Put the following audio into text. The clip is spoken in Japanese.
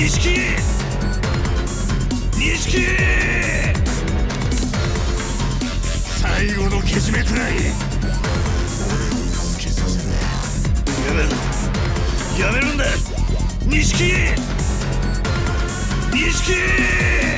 錦最後のけじめくらい俺をつけさせろ。やめるんだ錦。